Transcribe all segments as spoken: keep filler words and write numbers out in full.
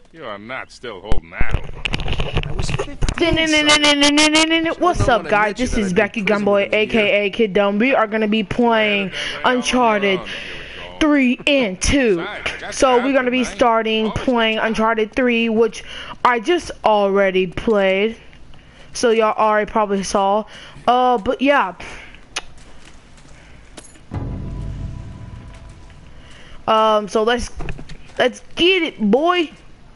You are not still holding that open. I was fifteen. What's up, guys? This is Becky Gunboy, aka Kid Dumb. We are gonna be playing Uncharted three and two. So we're gonna be starting playing Uncharted three, which I just already played. So y'all already probably saw. Uh, but yeah. Um, so let's let's get it, boy.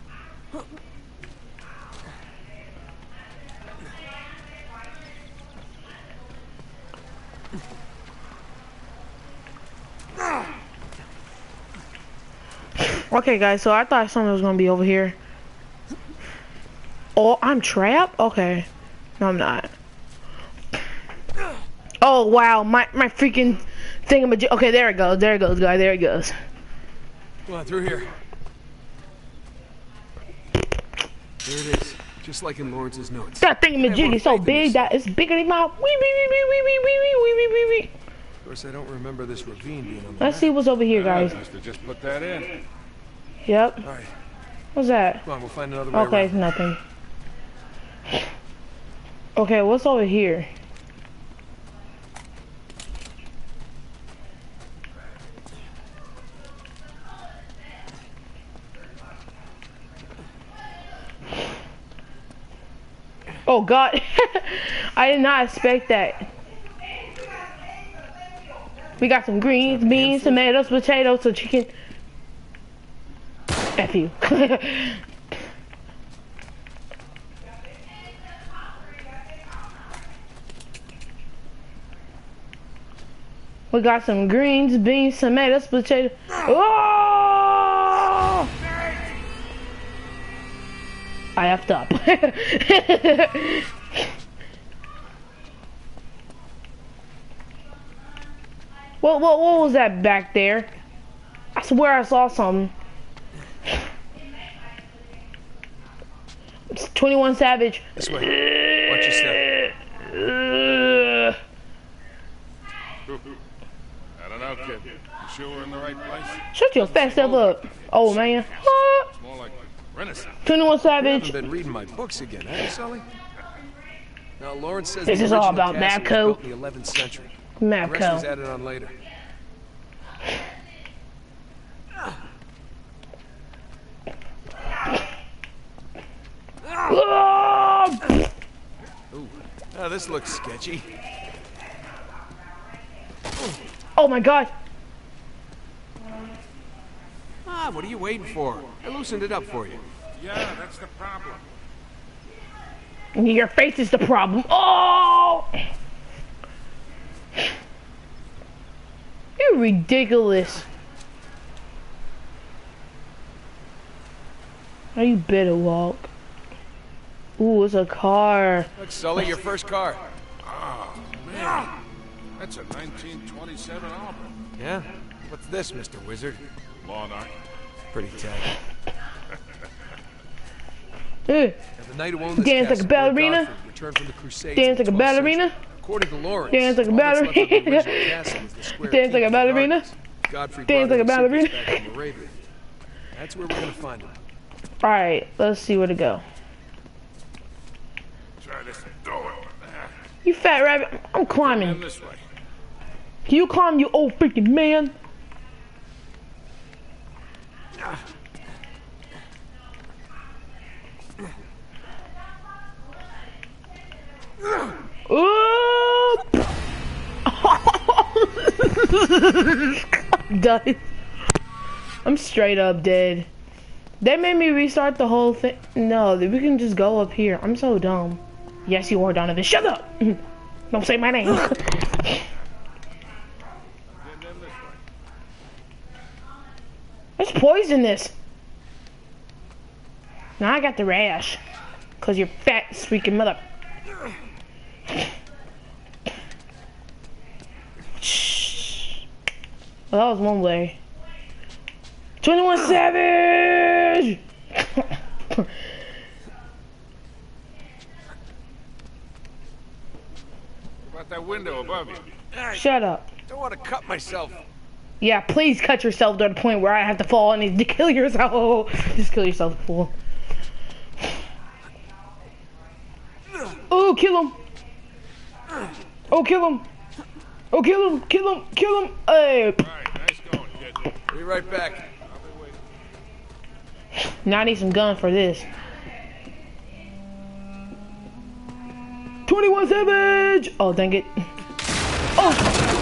Okay, guys, so I thought something was gonna be over here. Oh, I'm trapped? Okay. No, I'm not. Oh, wow, my, my freaking thingamajig. Okay, there it goes, there it goes, guys, there it goes. Come on, through here. There it is, just like in Lawrence's notes. That thingamajig is so big that it's bigger than my wee wee wee wee wee wee wee wee wee wee wee. Of course, I don't remember this ravine being on the Let's see what's over here, guys. I must have just put that in. Yep. All right. What's that? Come on, we'll find another way Okay, around. nothing. Okay, what's over here? Oh God, I did not expect that. We got some greens, beans, tomatoes, potatoes, so chicken. F you. We got some greens, beans, tomatoes, potatoes. Oh! I effed up. What, what, what was that back there? I swear I saw something. It's twenty-one Savage. This way. Watch your step. I don't know, kid. You sure we're in the right place? Shut your fat stuff up, old man. It's more like Renaissance. twenty-one You Savage. haven't been reading my books again, have you, Sully? Now, Lawrence says This the is all original about castle was Mapco. built in the eleventh century. The rest was Mapco. added on later. Oh! Ooh, oh, this looks sketchy. Oh my God. Ah, what are you waiting for? I loosened it up for you. Yeah, that's the problem. Your face is the problem. Oh! You're ridiculous. Oh, you better walk. Ooh, it's a car. Look, Sully, your first car. Oh, man. That's a nineteen twenty-seven Auburn. Yeah? What's this, Mister Wizard? Lawn art. Pretty tacky. Eh, Now, the knight who owned this Dance like a castle, ballerina? Lord Godfrey, returned from the Crusades Dance in like a the twelfth century. ballerina? According to Lawrence, Dance like a all that's left of the ballerina? original castle is the square Dance keep like a in the ballerina? gardens. Godfrey Dance brought like a all the secrets ballerina? back from Arabia. That's where we're gonna find him. Alright, let's see where to go. Try this door. You fat rabbit, I'm In climbing. this way. Can you climb, you old freaking man? Ooh! Done. I'm straight up dead. They made me restart the whole thing. No, we can just go up here. I'm so dumb. Yes, you are, Donovan. Shut up! Don't say my name. In this way. It's poisonous. Now I got the rash. Cause you're fat, freaking mother. Shh. Well, that was one way. twenty-one Savage! About that window above you. All right, Shut up. don't want to cut myself. Yeah, please cut yourself to the point where I have to fall and to kill yourself. Just kill yourself, fool. Oh, kill him. Oh, kill him. Oh, kill him. Kill him. Kill him. Hey. All right, nice going, kid. Be right back. Now I need some gun for this. twenty-one Savage! Oh, dang it. Oh!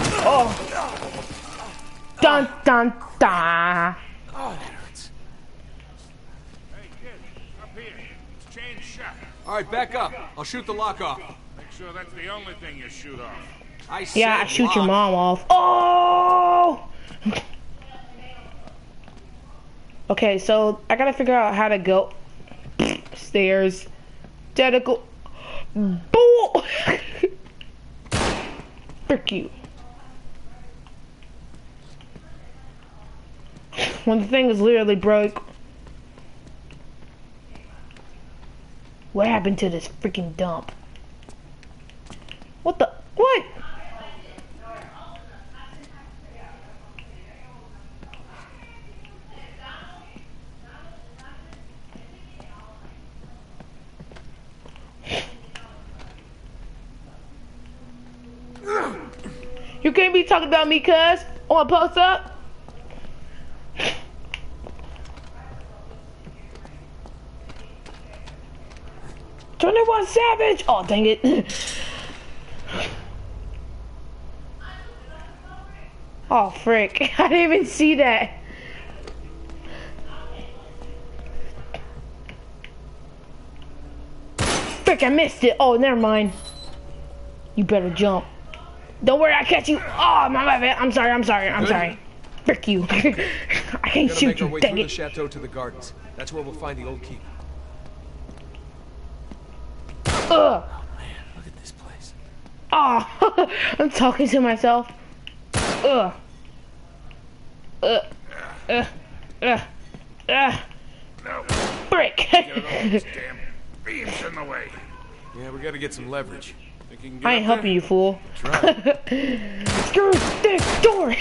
Oh! Dun, dun, dun! Oh, that hurts. Hey, kid, up here. It's change shot. All right, back up. I'll shoot the lock off. Make sure that's the only thing you shoot off. I said Yeah, I shoot lock. your mom off. Oh! Okay, so I gotta figure out how to go stairs. Dedical. Bull! Frick you. When the thing is literally broke. What happened to this freaking dump? What the? What? You can't be talking about me, cuz. I wanna post up. twenty-one Savage! Oh, dang it. Oh, frick. I didn't even see that. Frick, I missed it. Oh, never mind. You better jump. Don't worry, I'll catch you. Oh, my bad. I'm sorry, I'm sorry, I'm Good. sorry. Frick you. I can't Gotta shoot make our you, way dang through the it. chateau to the gardens. That's where we'll find the old keep. Ugh. Oh man, look at this place. Oh, I'm talking to myself. Ugh. Ugh. Ugh. Ugh. Ugh. No, Frick. get all these damn beams in the way. Yeah, we gotta get some leverage. Think you can get I ain't up helping you, fool. Try. Screw this door.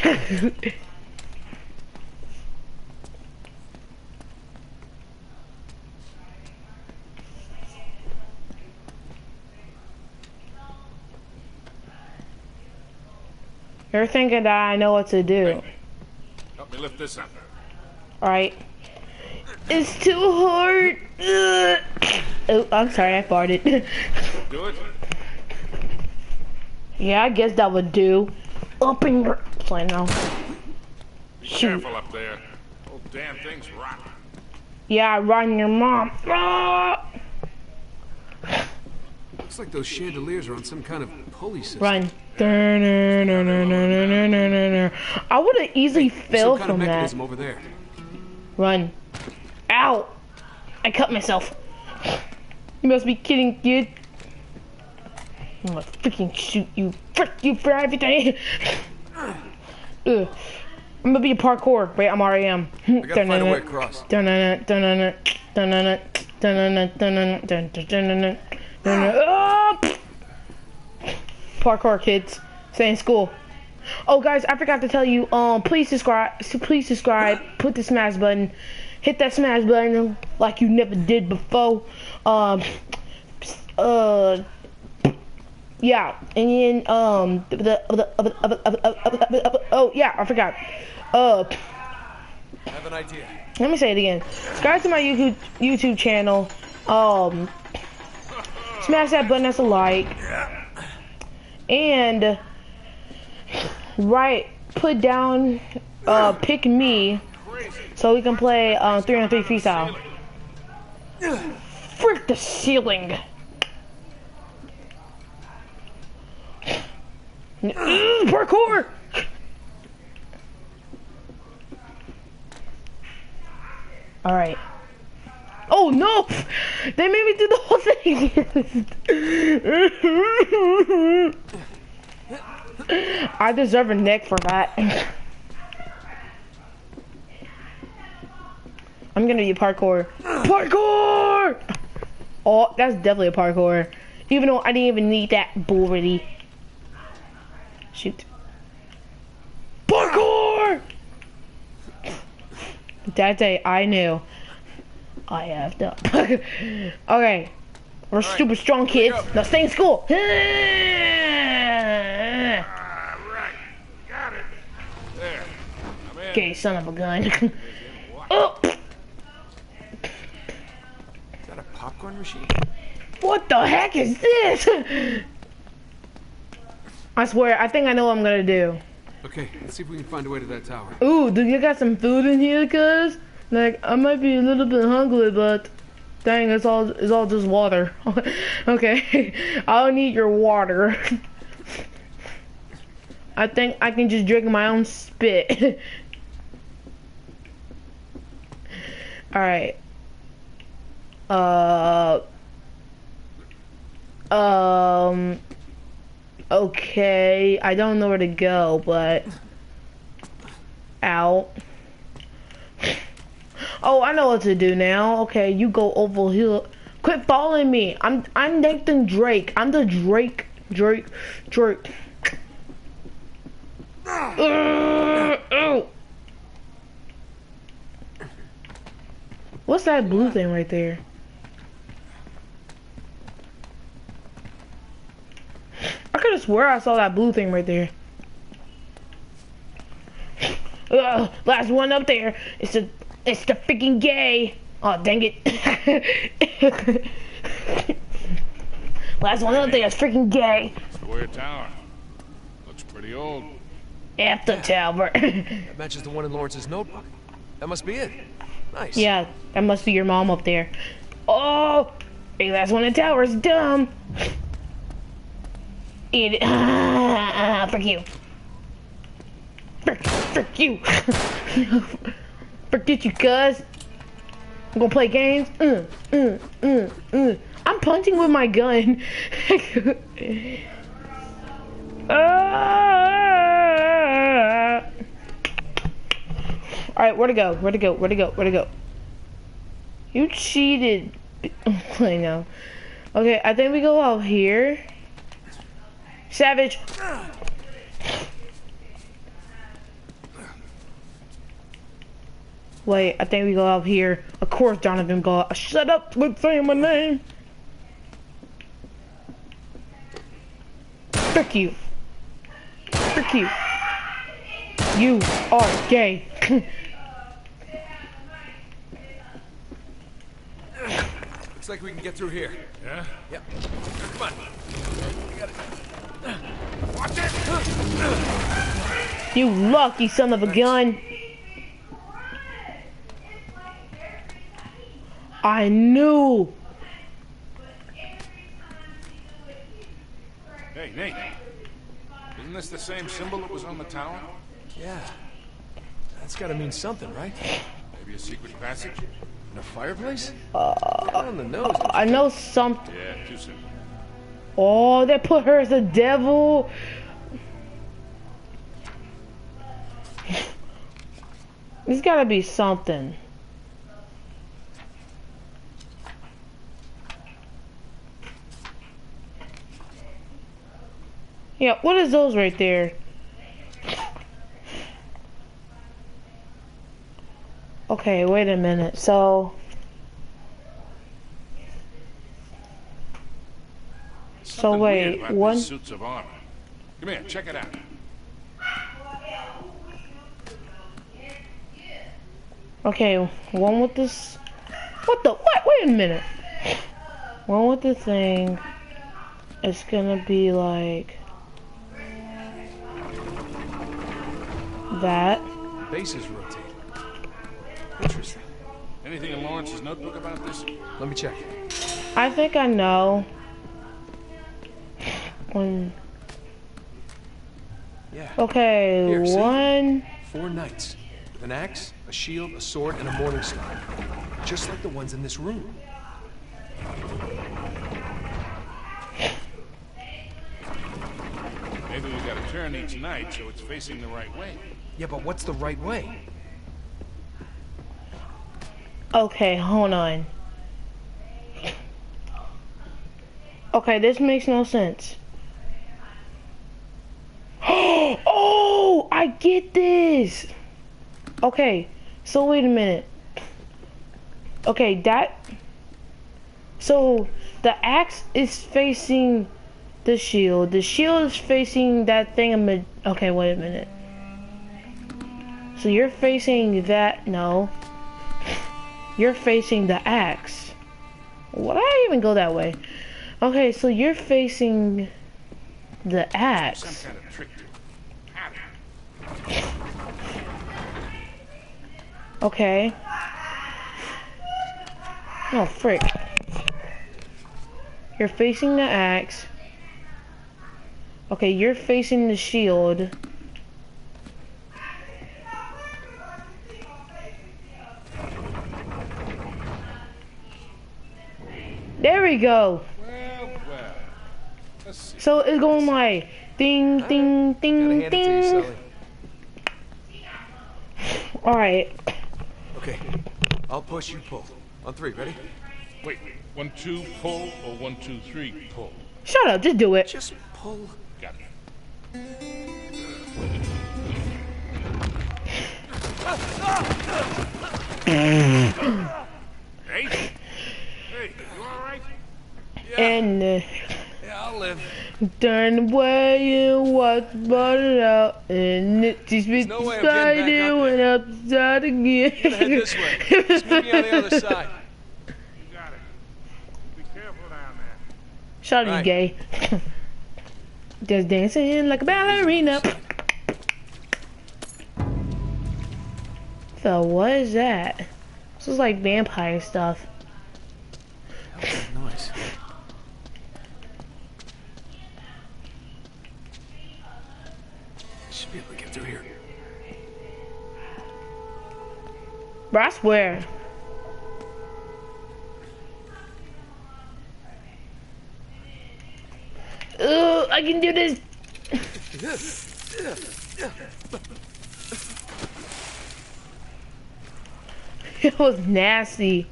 You're thinking that I know what to do. Help me lift this up. Alright. It's too hard. Ugh. Oh, I'm sorry, I farted. Do it. Yeah, I guess that would do. Up in your... Play now. Be Shoot. careful up there. Whole damn thing's rotten. Yeah, riding your mom. Ah! Looks like those chandeliers are on some kind of pulley system. Run. I would have easily failed some kind of from that. mechanism over there. Run. Ow! I cut myself. You must be kidding, kid. I'm gonna freaking shoot you. Frick you for everything. Ugh. I'm gonna be a parkour. Wait, I'm already am. I gotta find a way across. Parkour, kids. Stay in school. Oh, guys, I forgot to tell you. Um, please subscribe. Please subscribe. Put the smash button. Hit that smash button like you never did before. Um. Uh. Yeah, and then um the, the, the, the oh yeah, I forgot. Uh, I have an idea. let me say it again. Subscribe to my YouTube YouTube channel. Um, smash that button as a like, and right put down uh pick me so we can play uh three on three freestyle. Frick the ceiling. Mm, parkour! Alright. Oh no! They made me do the whole thing! I deserve a neck for that. I'm gonna be parkour. Parkour! Oh, that's definitely a parkour. Even though I didn't even need that bull ready. Shoot. Parkour! That day, I knew. I effed up. Okay. We're right, super strong kids. Now stay in school. All right, got it. There. I'm in. Okay, son of a gun. Oh! Is that a popcorn machine? What the heck is this? I swear, I think I know what I'm gonna do. Okay, let's see if we can find a way to that tower. Ooh, do you got some food in here, cuz? Like, I might be a little bit hungry, but dang, it's all it's all just water. Okay, I'll need your water. I think I can just drink my own spit. All right. Uh. Um. Okay, I don't know where to go, but out. Oh, I know what to do now. Okay, you go over here. Quit following me. I'm I'm Nathan Drake. I'm the Drake Drake Drake. Uh, oh. What's that blue thing right there? I could have swear I saw that blue thing right there. Uh, last one up there. It's the it's the freaking gay. Oh dang it! Last one up there is freaking gay. Square tower. Looks pretty old. F the tower. That matches the one in Lawrence's notebook. That must be it. Nice. Yeah, that must be your mom up there. Oh, hey, last one in the tower is dumb. Eat it. Ah, frick you. Frick, frick you. Forget you, cuz. I'm gonna play games. Mm, mm, mm, mm. I'm punching with my gun. Ah. Alright, where to go? Where to go? Where to go? Where to go? You cheated. I know. Okay, I think we go out here. Savage. Wait, I think we go out here. Of course, Donovan go out. Shut up with saying my name. Frick you. Frick you. You are gay. Looks like we can get through here. Yeah? Yep. Come on. You got it. Watch it! You lucky son of a gun. I knew. Hey, Nate. Isn't this the same symbol that was on the tower? Yeah. That's gotta mean something, right? Maybe a secret passage? In a fireplace? Uh, on the nose. I know something. Yeah, too soon. Oh, they put her as a devil. There's gotta be something. Yeah, what is those right there? Okay, wait a minute. So So Something weird wait, about one these suits of armor. Come here, check it out. Okay, one with this. What the? What? Wait a minute. One with the thing. It's gonna be like that. Base is rotating. Interesting. Anything in Lawrence's notebook about this? Let me check. I think I know. One. Yeah. Okay, Here, see? one. Four knights. With an axe, a shield, a sword, and a morning star. Just like the ones in this room. Maybe we gotta turn each knight so it's facing the right way. Yeah, but what's the right way? Okay, hold on. Okay, this makes no sense. Oh, I get this. Okay, So wait a minute. Okay, that. So the axe is facing the shield. The shield is facing that thing. Okay, wait a minute. So you're facing that. No. You're facing the axe. Why did I even go that way? Okay, so you're facing the axe. Some kind of trick to Okay. Oh, frick. You're facing the axe. Okay, you're facing the shield. There we go. Well, well. Let's see. So it's going like ding, ding, ding, Gotta hand it to you, ding. Sully. All right. Okay, I'll push, you pull. On three, ready? Wait, one, two, pull, or one, two, three, pull? Shut up. Just do it. Just pull. Got it. Hey? Hey, you alright? And uh, Yeah, I'll live. turn away and watch it out, and it just been no way I'm getting back decided up went upside again. Gotta head this way. Just meet me on the other side. You got it. Be careful down there. Shut up, Right. you gay. Just dancing like a ballerina. So what is that? This is like vampire stuff. How's that noise? Should be able to get through here. Bro, I swear. Ugh, I can do this. It was nasty.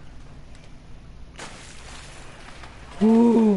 Ooh.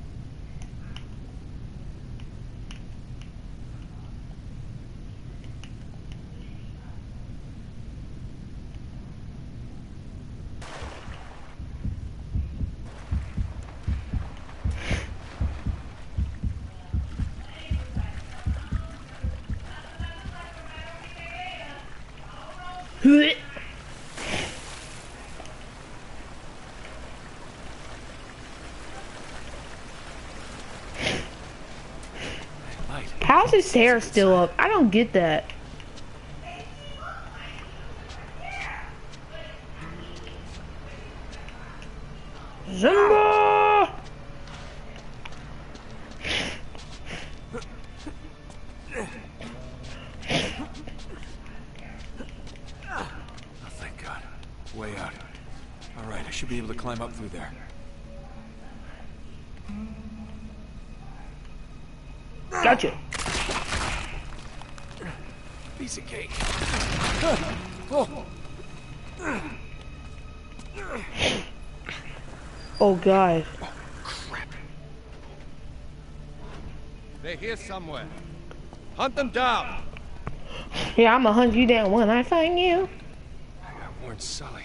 Light. How's his hair still up? I don't get that. Zumba! Oh, thank God. Way out. All right, I should be able to climb up through there. Gotcha. Piece of cake. Oh God. Crap. They're here somewhere. Hunt them down. Yeah, I'ma hunt you down when I find you. I gotta warn Sully.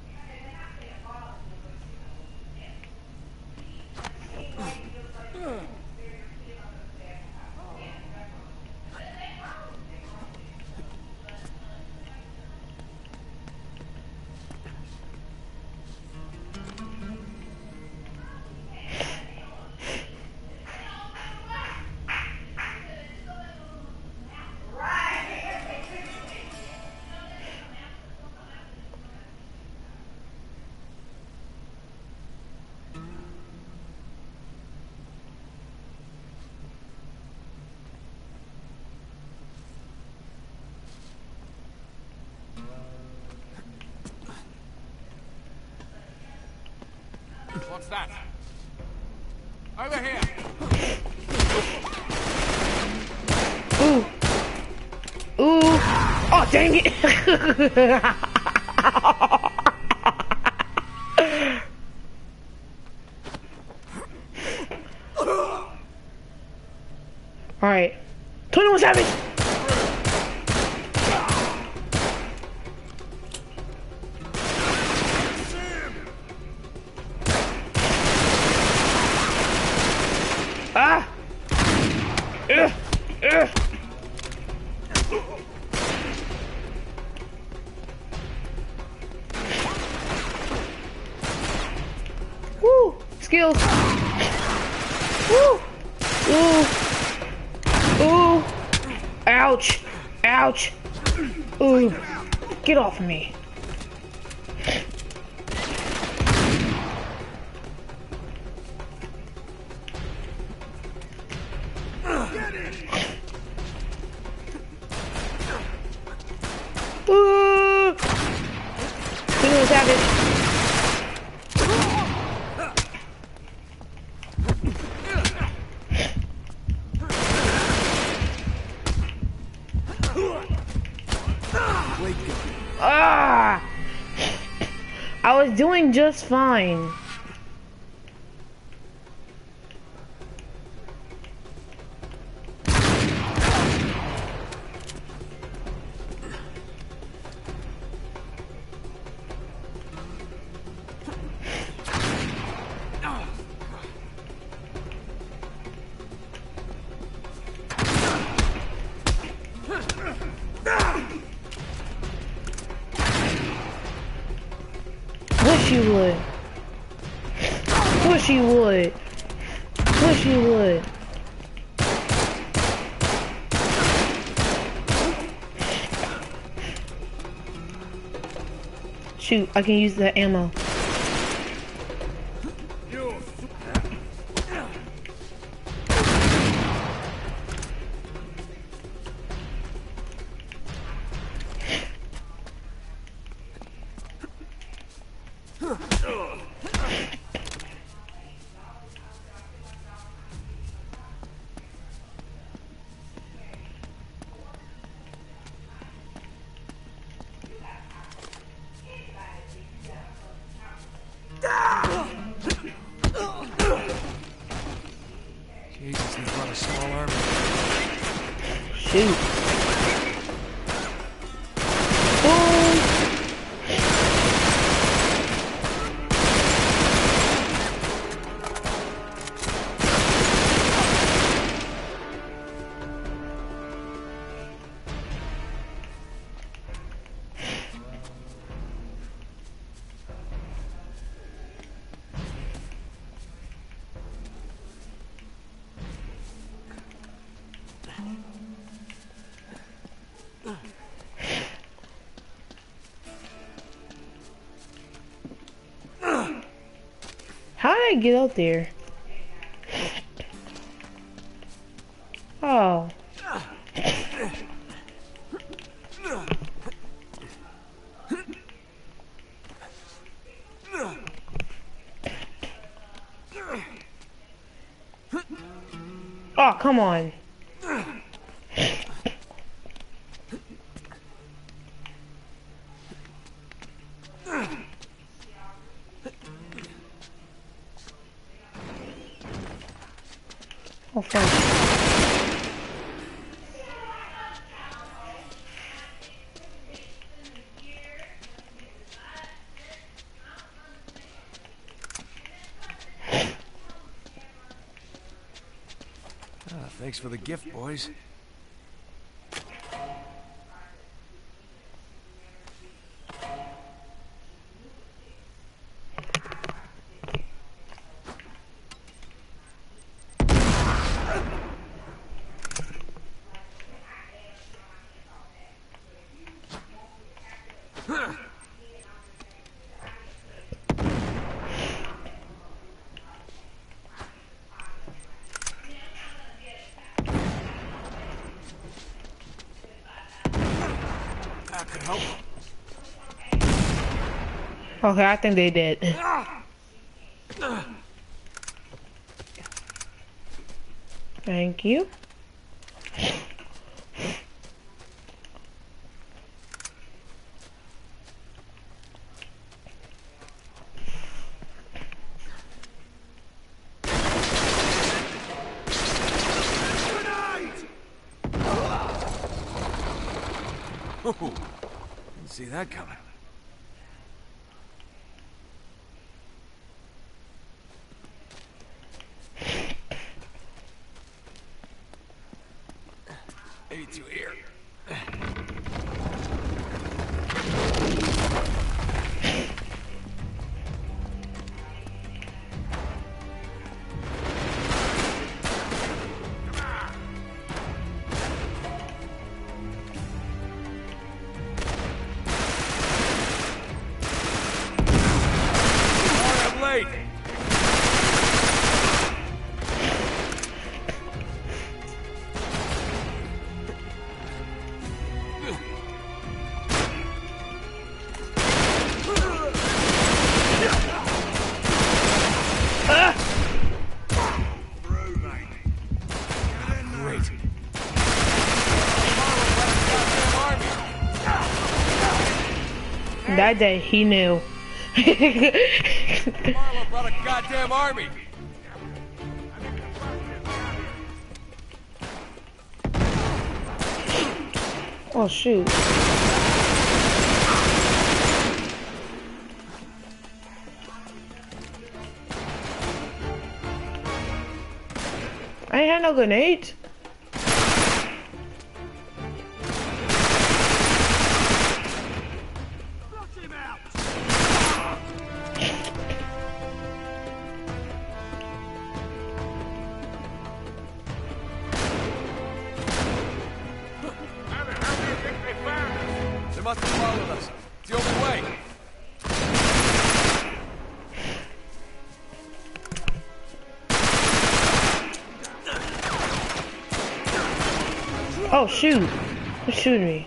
What's that? Over here. Ooh. Ooh. Oh, dang it. All right. twenty-one Savage. skills. Woo! Ooh! Ooh! Ouch! Ouch! Ooh! Get off of me! Ooh! Give me a savage. Ah! I was doing just fine. Wish you would. Wish you would. Wish you would. Shoot, I can use the ammo. Jesus, he's got a small army. Shoot. Boom. How did I get out there? Oh. Oh, come on. Oh, fuck. Ah, thanks for the gift, boys. That could help. Okay, I think they did. Thank you. Oh, didn't see that coming. eighty-two here. that day, he knew. Marlo brought a goddamn army. Oh shoot. I ain't had no grenades. They must have followed us. It's the only way. Oh shoot. Who's shooting me?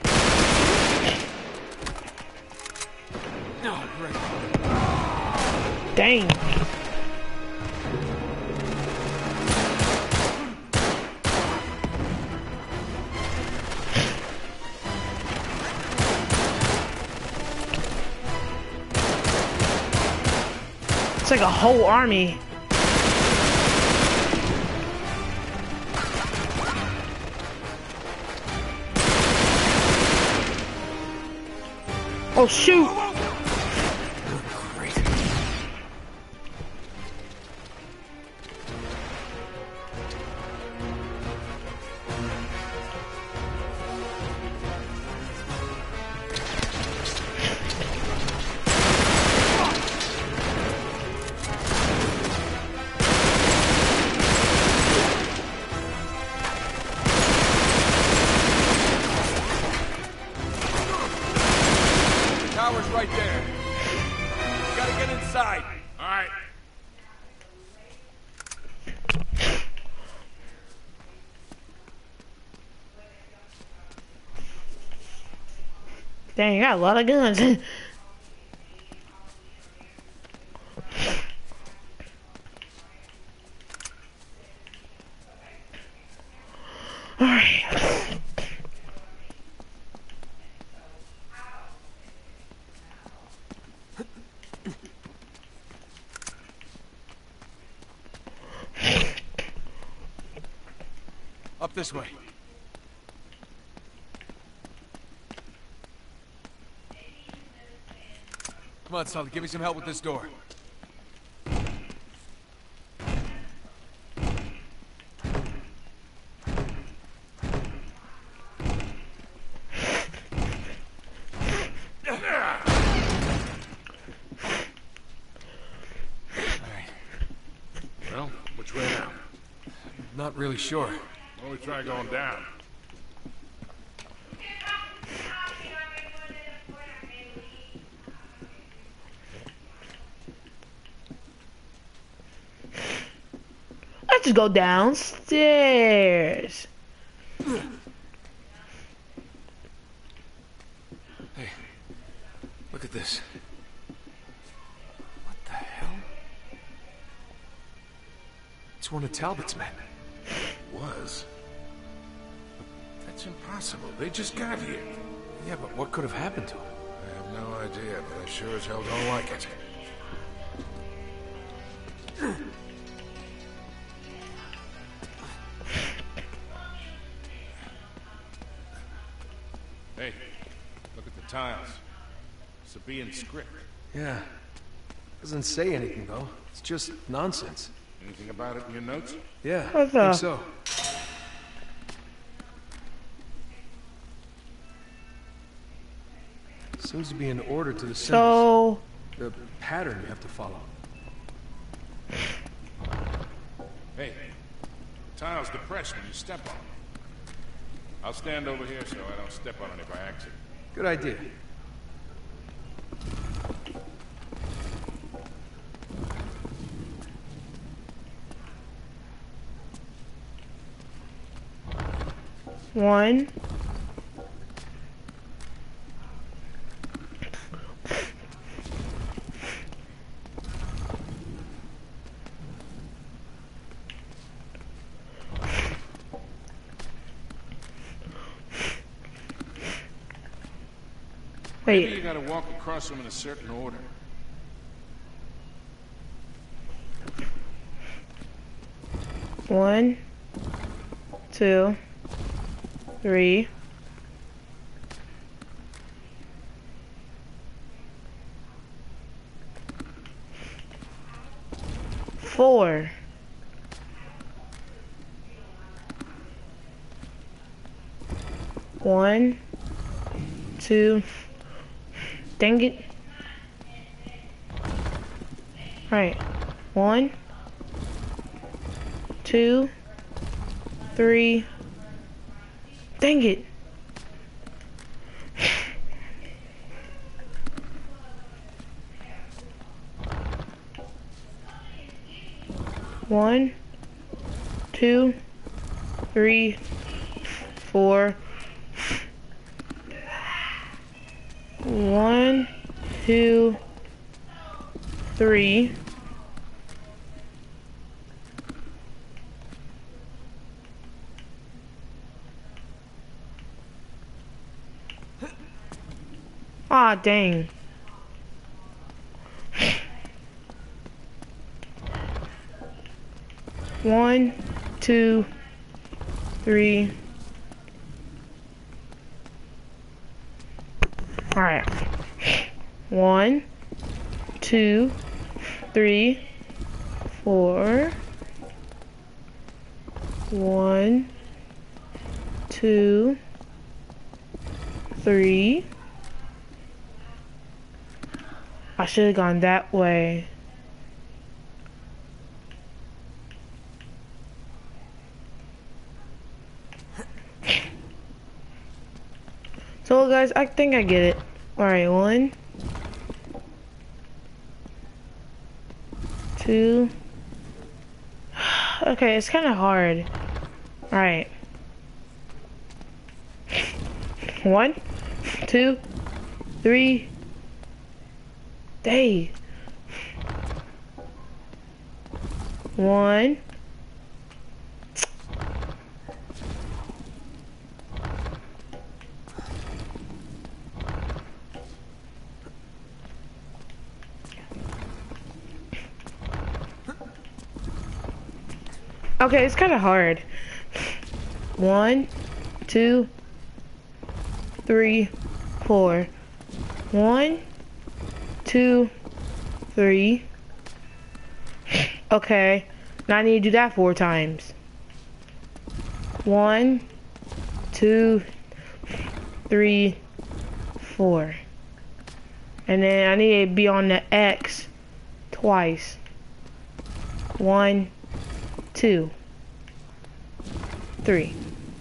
No, great. Dang. It's like a whole army. Oh shoot! Great. Tower's right there. Gotta get inside. All right. Dang, you got a lot of guns. Alright. Up this way. Come on, Sully, give me some help with this door. Well, which way now? Not really sure. Well, we try going down. Let's just go downstairs. Hey, look at this. What the hell? It's one of Talbot's men. Was. That's impossible. They just got here. Yeah, but what could have happened to him? I have no idea, but I sure as hell don't like it. Hey, look at the tiles. Sabaean script. Yeah. Doesn't say anything, though. It's just nonsense. Anything about it in your notes? Yeah, What I the- think so. Seems to be an order to the symbols. So, The pattern you have to follow. Hey, tiles depressed when you step on them. I'll stand over here so I don't step on any by accident. Good idea. one. Maybe you Wait. gotta walk across them in a certain order. One, two, three. Four. One, two. Dang it. Right. One, two, three. Dang it. One, two, three, four. One, two, three. Ah, dang. One, two, three. All right. One, two, three, four. One, two, three. I should have gone that way. So guys, I think I get it. Alright, one, two. Okay, it's kind of hard. Alright. One, two, three. Day. One. Okay, it's kind of hard. One, two, three, four. One, two, three. Okay, now I need to do that four times. One, two, three, four. And then I need to be on the X twice. One, two, three.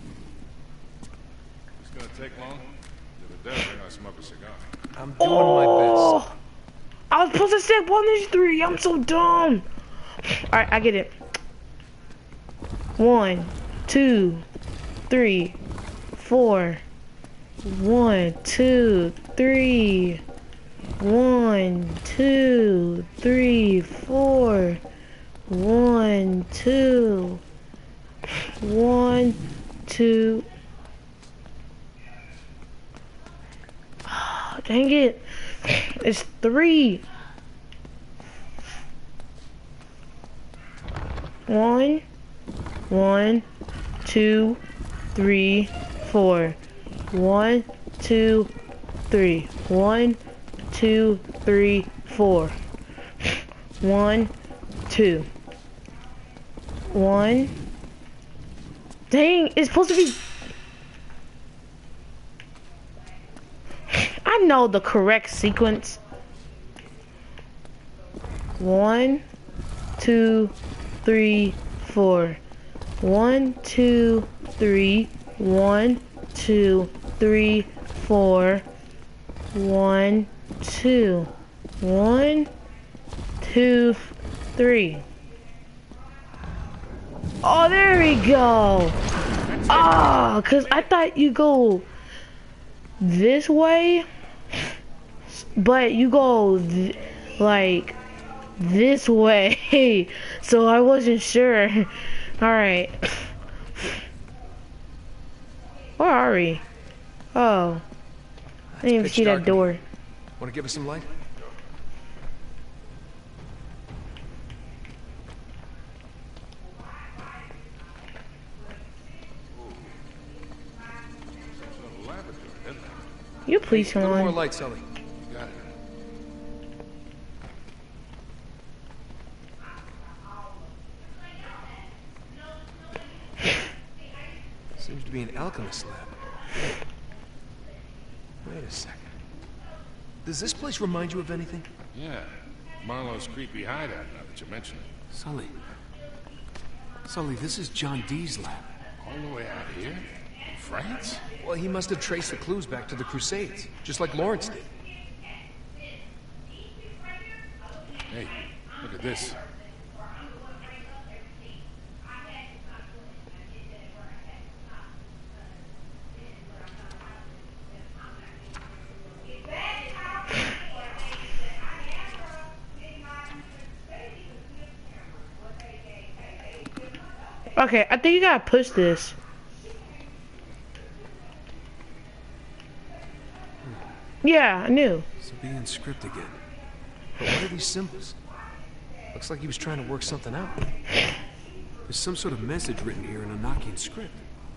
It's gonna take long? If it does, I'm gonna smoke a cigar. I'm doing Oh, my best. I was supposed to say one of these three. I'm so dumb. All right, I get it. One, two, three, four. One, two, three. One, two, three, four. One, two. One, two. Oh, dang it. It's three. One, one, two, three, four. One, two, three. One, two, three, four. One, two. One. Dang, it's supposed to be. I know the correct sequence. One, two, three, four. One, two, three. One, two, three, four. One, two. One, two, three. Oh, there we go. Oh, cause I thought you go this way, but you go th like this way. So I wasn't sure. All right. Where are we? Oh. didn't even Pitch see dark that in door. here. Want to give us some light? You please A come little more on. light, Sully. Got it. Seems to be an alchemist lab. Wait a second. Does this place remind you of anything? Yeah. Marlowe's creepy hideout, now that you mention it. Sully. Sully, this is John Dee's lab. All the way out here? In France? Well, he must have traced the clues back to the Crusades, just like Lawrence did. Hey, look at this. Okay, I think you gotta push this. Yeah, I knew. Sabian script again. But what are these symbols? Looks like he was trying to work something out. There's some sort of message written here in a Nokian script.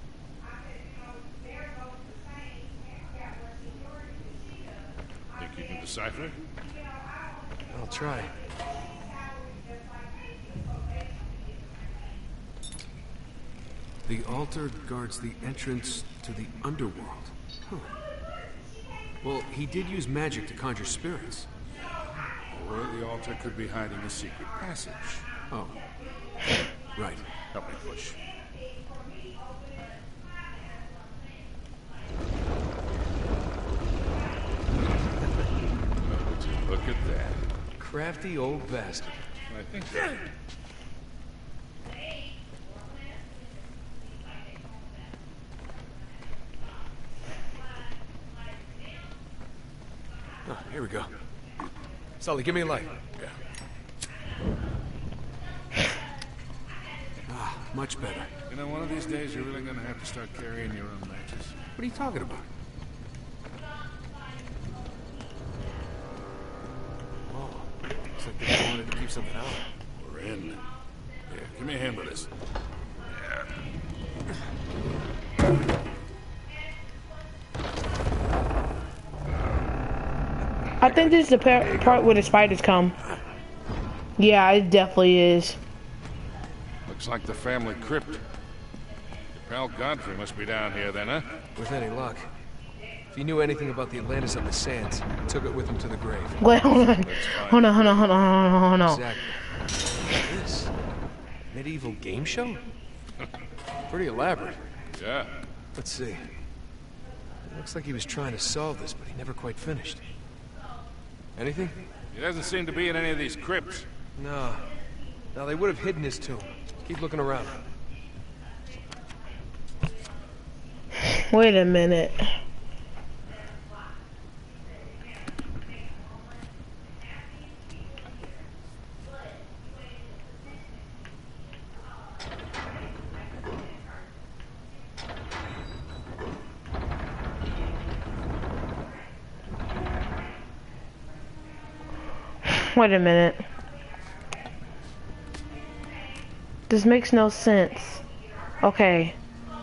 Think you can decipher it? I'll try. The altar guards the entrance to the underworld. Huh. Well, he did use magic to conjure spirits. Or the altar could be hiding a secret passage. Oh. Right. Help me push. Would you look at that? Crafty old bastard. I think so. Oh, here we go. Sully, give me a light. Yeah. Ah, much better. You know, one of these days you're really gonna have to start carrying your own matches. What are you talking about? Oh, looks like they wanted to keep something out. We're in. Here, give me a hand with this. I think this is the par part where the spiders come. Yeah, it definitely is. Looks like the family crypt. Your pal Godfrey must be down here then, huh? With any luck. If he knew anything about the Atlantis on the sands, he took it with him to the grave. Wait, hold on. Hold on, hold on, hold on, hold on, hold on. Exactly. What's this? Medieval game show? Pretty elaborate. Yeah. Let's see. It looks like he was trying to solve this, but he never quite finished. Anything? He doesn't seem to be in any of these crypts. No. Now, they would have hidden his tomb. Keep looking around. Wait a minute. Wait a minute. This makes no sense. Okay.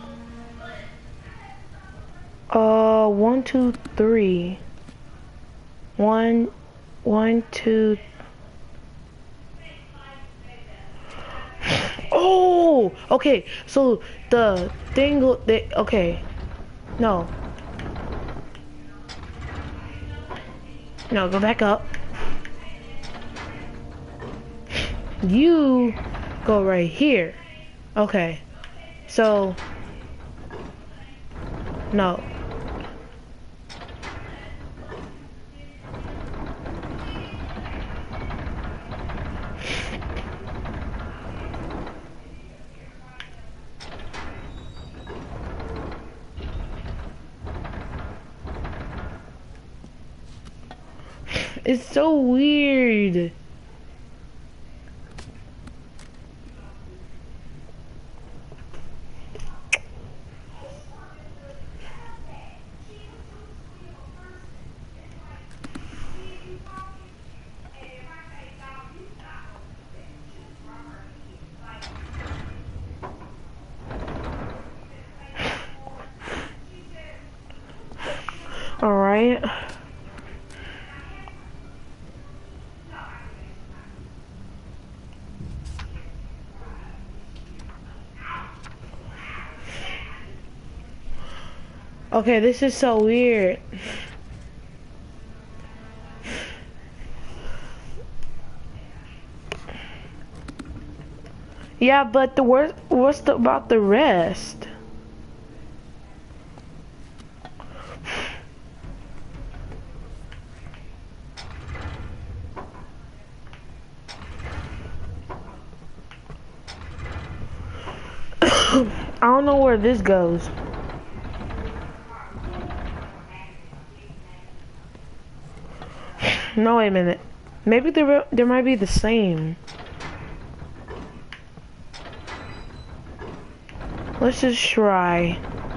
Uh, one, two, three. One, one, two. Oh, okay. So the thing, the, okay. No. No, go back up. You go right here. Okay. So no. It's so weird. Alright. Okay, this is so weird. Yeah, but the worst, what's the, about the rest? I don't know where this goes. No, wait a minute. Maybe there there might be the same. Let's just try.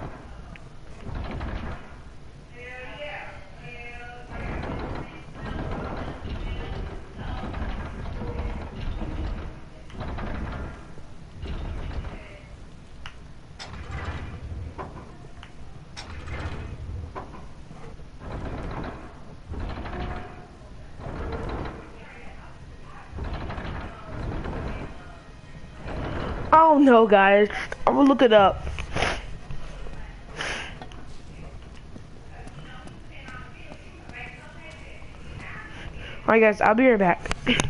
Oh no, guys. I'm gonna look it up. Alright guys, I'll be right back.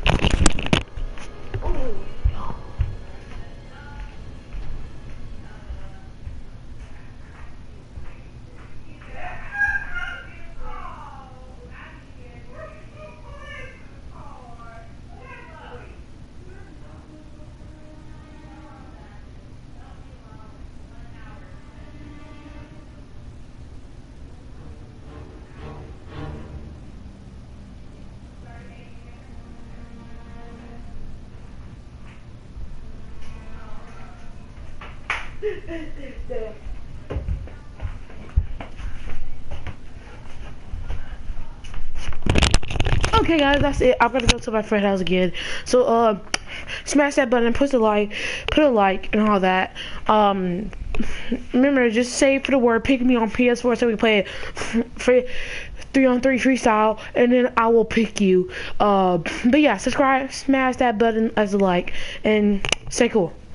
Okay guys, that's it. I'm gonna go to my friend's house again. So uh smash that button, push the like, put a like and all that. Um remember, just save for the word pick me on P S four so we play it for three on three freestyle, and then I will pick you. Uh but yeah, subscribe, smash that button as a like, and stay cool.